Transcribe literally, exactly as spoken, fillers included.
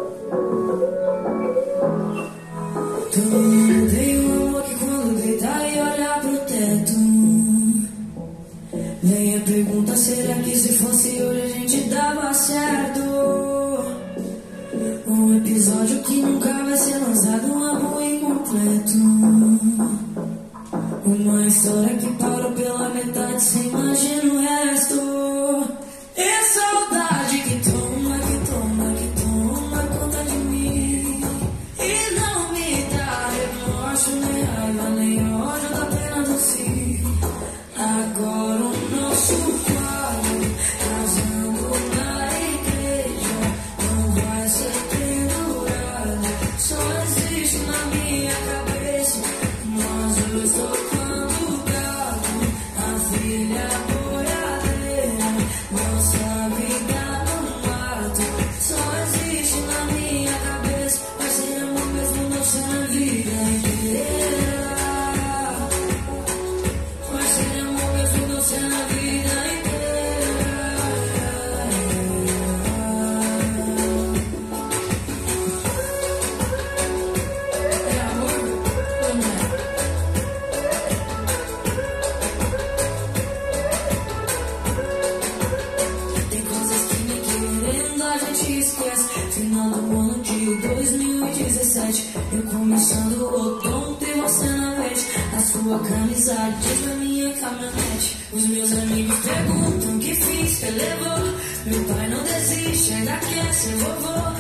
Tu tem um amor que quando deitar e olhar pro teto, vem a pergunta, será que se fosse hoje a gente dava certo? Um episódio que nunca vai ser lançado, um amor incompleto. Uma história que parou pela metade, cê imagina o resto. É saudade que toma, que toma, que toma conta de mim. E não me dá remorso, nem raiva, nem ódio da pena do si. Agora o nosso quadro, casando na igreja, não vai ser pendurado, só existe na minha cabeça. Nós dois tocando galo, a filha boiadeira, nossa vida no mato, só existe na minha cabeça. Vai ser amor mesmo não ser na vida inteira. Vai ser amor mesmo não ser na vida inteira. É amor ou não é? Tem coisas que nem querendo a gente esquece. Final do ano de dois mil e dezessete, eu começando o outono e você na mente. A sua camisa diz na minha caminhonete. Os meus amigos perguntam que fiz, que levou. Meu pai não desiste, ainda quer ser vovô.